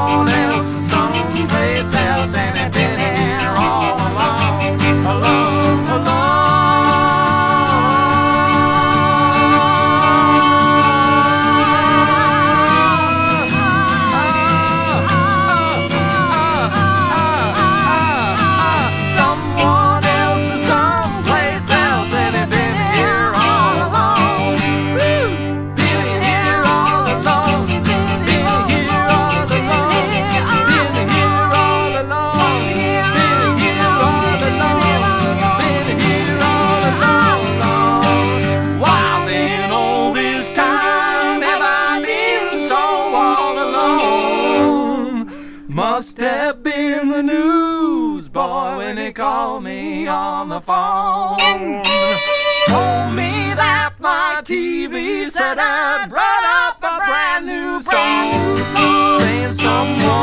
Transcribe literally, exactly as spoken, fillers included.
someone else from someplace else, and they've been here all along, along, along. Must have been the news boy when he called me on the phone. Told me that my T V said I'd brought up a brand new song, saying someone